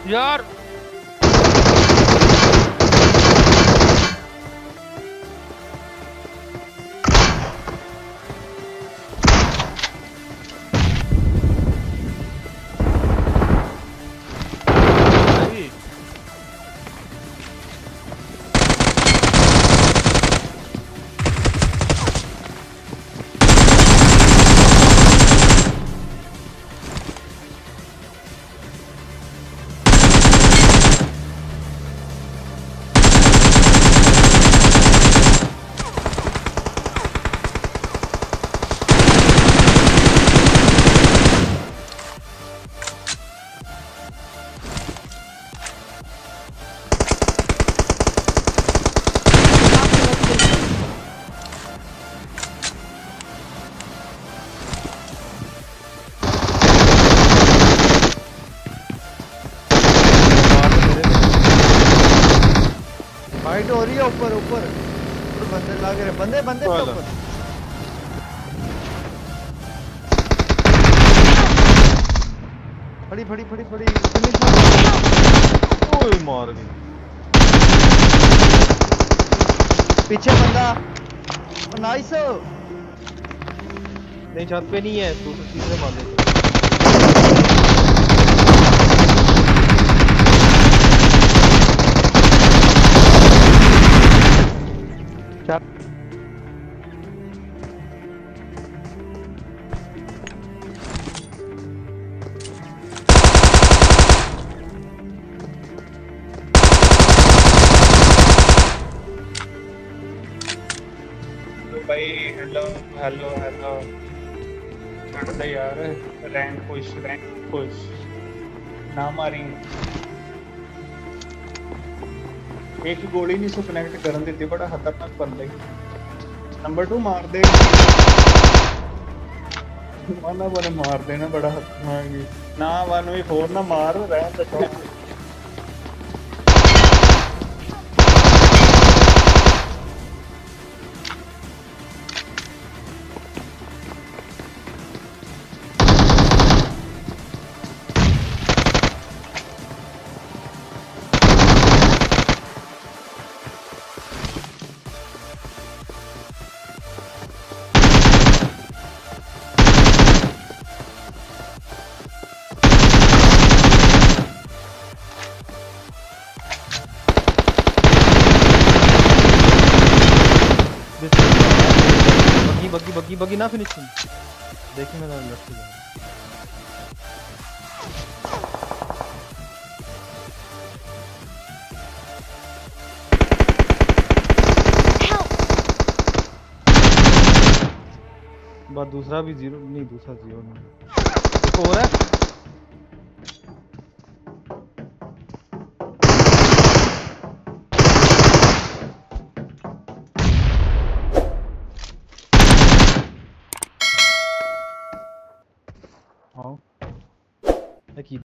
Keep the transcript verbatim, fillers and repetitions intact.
यार फाइट हो रही है ऊपर ऊपर बंदे लग रहे बंदे बंदे के ऊपर फड़ी फड़ी फड़ी फड़ी फिनिश ओए मार गई पीछे बंदा नाइस नहीं छत पे नहीं है दूसरी चीज से मार दे भाई हेलो हेलो हेलो करते यार रैंक पुश रैंक पुश ना मारी एक गोली नहीं सो कनेक्ट करन देती बड़ा खतरनाक बंदा नंबर टू मार दे माना बने मार देना बड़ा खतरनाक ना वन वी फोर ना मार रहन दे बग्गी बग्गी बग्गी बग्गी ना फिनिशिंग देखिए मेरा लड़की बात दूसरा भी जीरो नहीं दूसरा जीरो नहीं एक और है हाँ